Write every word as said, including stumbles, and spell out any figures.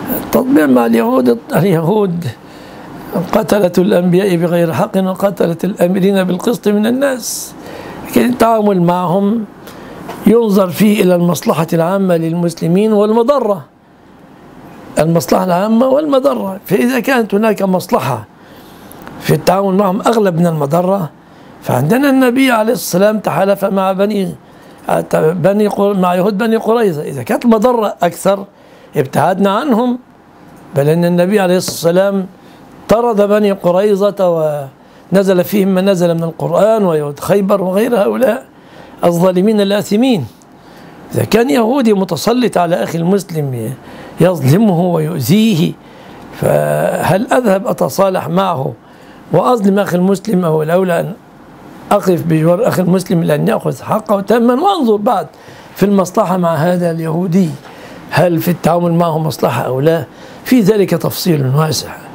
التطبيع مع اليهود اليهود قتلة الأنبياء بغير حق وقتلة الآمرين بالقسط من الناس. لكن التعامل معهم ينظر فيه إلى المصلحة العامة للمسلمين والمضرة، المصلحة العامة والمضرة. فإذا كانت هناك مصلحة في التعامل معهم أغلب من المضرة، فعندنا النبي عليه الصلاة والسلام تحالف مع بني بني مع يهود بني قريظة. إذا كانت المضرة أكثر ابتعدنا عنهم، بل أن النبي عليه الصلاة والسلام طرد بني قريظة ونزل فيهم ما نزل من القرآن ويهود خيبر وغير هؤلاء الظالمين الآثمين. إذا كان يهودي متسلط على أخي المسلم يظلمه ويؤذيه، فهل أذهب أتصالح معه وأظلم أخي المسلم، أو الأولى أن أقف بجوار أخي المسلم لأن يأخذ حقه تاما، وأنظر بعد في المصلحة مع هذا اليهودي هل في التعامل معه مصلحة أو لا؟ في ذلك تفصيل واسع.